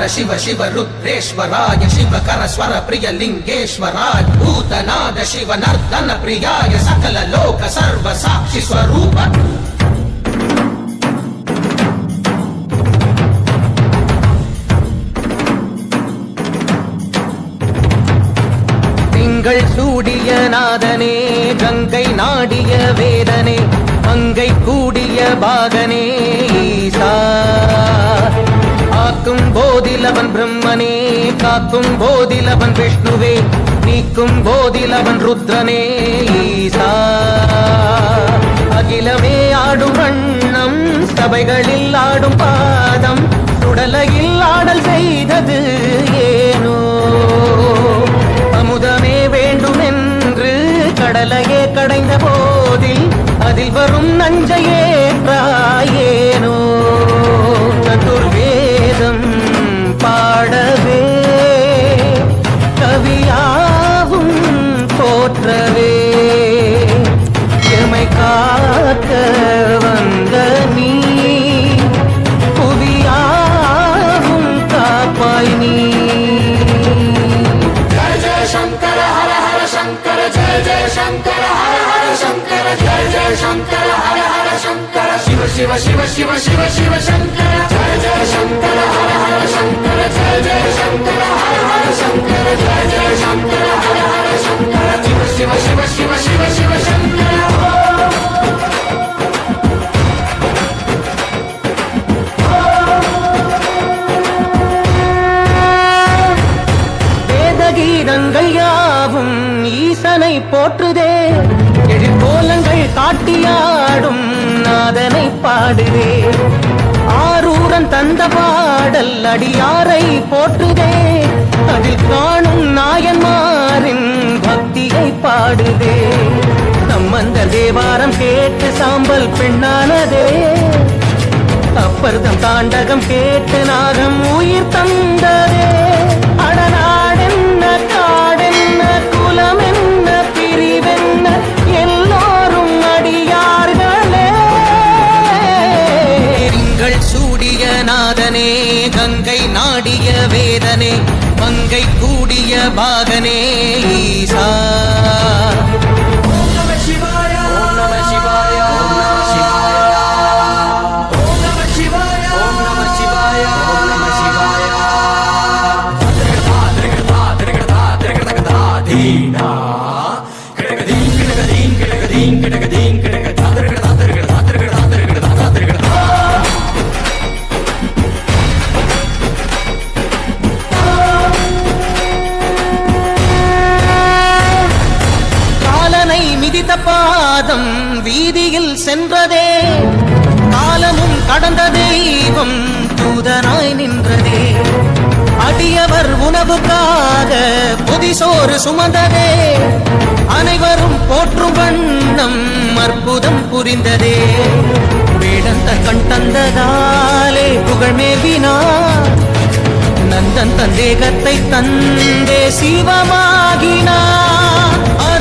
शिव शिव रुद्रेश्वराय शिवकर स्वर प्रिय लिंगेश्वराय भूतनाद शिव नर्दन प्रियाय सकल लोक सर्व साक्षि स्वरूप திங்கள் சூடிய நாதனே கங்கை நாடிய வேதனே மங்கை கூடிய பாகனே ஈசா ஆக்கும் போதிலவன் பிரம்மனே காக்கும் போதிலவன் விஷ்ணுவே நீக்கும் போதிலவன் ருத்ரனே ஈசா அகிலமே ஆடும் வண்ணம் சபைகளில் ஆடும் பாதம் சுடலையில் ஆடல் செய்தது ஏனோ அமுதமே வேண்டும் என்று கடலையே கடைந்த போதில் அதில் வரும் நஞ்சையே பிராயேனோ சதுர்வேதம் பாடவே கவியாவும் போற்றவே எமை காக்க வந்த நீ புவியாவும் காப்பாய் நீ जय जय शंकर हर हर शंकर जय जय शंकर हर हर शंकर जय जय शंकर हर हर शंकर शिव शिव शिव शिव शिव शिव शंकर जय जय शंकर हर हर शंकर जय जय शंकर हर हर शंकर जय जय शंकर हर हर शंकर शिव शिव शिव शिव शिव शिव शंकर கீதங்கள் யாவும் ஈசனை போற்றுதே எழிற்கோலங்கள் காட்டியாடும் நாதனை பாடுதே ஆரூரன் தந்த பாடல் அடியாரை போற்றுதே அதில் காணும் நாயன்மாரின் பக்தியை பாடுதே சம்பந்த தேவாரம் கேட்டு சாம்பல் பெண்ணானதே அப்பர்தம் தாண்டகம் கேட்டு நாகம் உயிர் தந்ததே அடநாடென்ன காடென்ன குலம் என்ன பிரிவென்ன எல்லோரும் அடியார்களே திங்கள் சூடிய நாதனே கங்கை நாடிய வேதனே மங்கை கூடிய பாகனே ஈசா ஓம் நம சிவாய ஓம் நம சிவாய ஓம் நம சிவாய காலனை மிதித்த பாதம் வீதியில் சென்றதே காலமும் கடந்த தெய்வம் தூதனாய் நின்றதே அடியவர் உணவுக்காக புதிசோறு சுமந்ததே அனைவரும் போற்றும் வண்ணம் அற்புதம் புரிந்ததே வேடந்த கண் தந்ததாலே புகழ் மேவினார் நந்தன் தந்தேகத்தை தந்தே சிவமாகினார்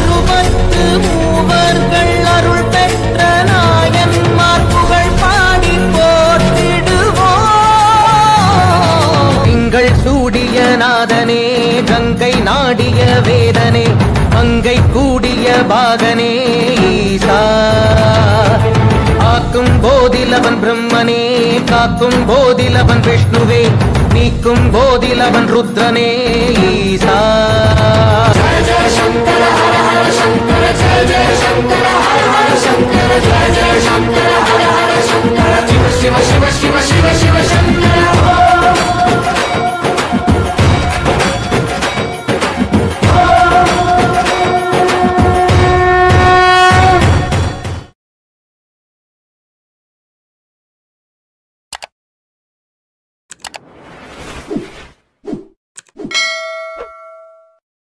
63 அருள் பெற்ற நாயன்மார் புகழ் பாடி போற்றிடுவோம் திங்கள் சூடிய நாதனே கங்கை நாடிய வேதனே மங்கை கூடிய பாகனே ஈசா ஆக்கும் போதிலவன் பிரம்மனே காக்கும் போதிலவன் விஷ்ணுவே நீக்கும் போதிலவன் ருத்ரனே ஈசா जय जय शंकर हर हर शंकर जय जय शंकर हर हर शंकर जय जय शंकर हर